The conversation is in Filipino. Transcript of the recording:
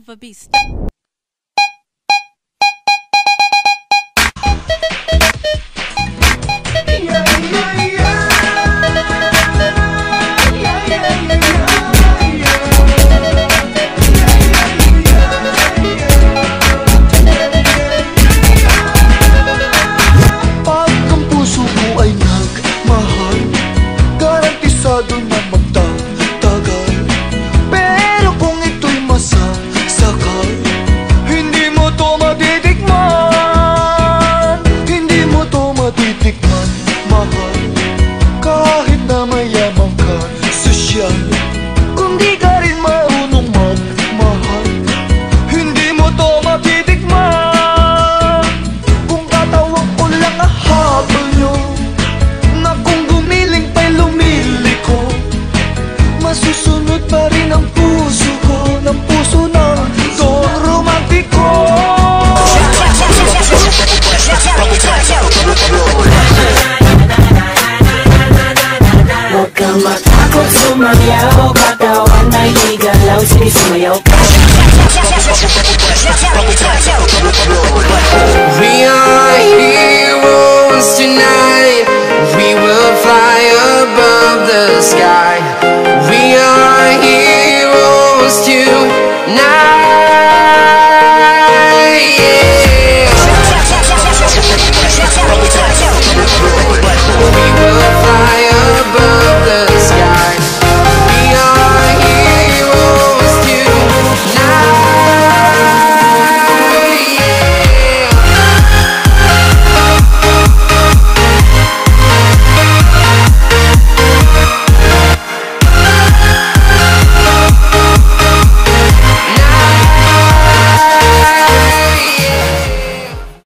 a beast. Kung di ka rin marunong magmahal, hindi mo to matitikman. Kung tatawag ko lang habol nyo, na kung gumiling pa'y lumiliko, masusunod pa rin ang puso ko, ng puso ng Don Romantiko. Huwag kang matakot sumayaw, katawan ay igalaw, sige sumayaw. We are heroes tonight. We will fly above the sky. We are heroes tonight.